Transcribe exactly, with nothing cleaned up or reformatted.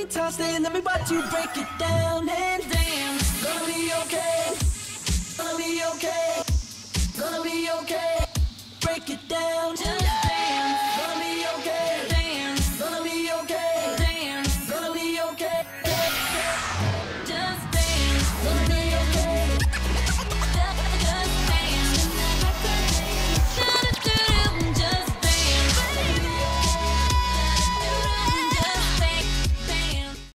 me toss it, let me watch you break it down and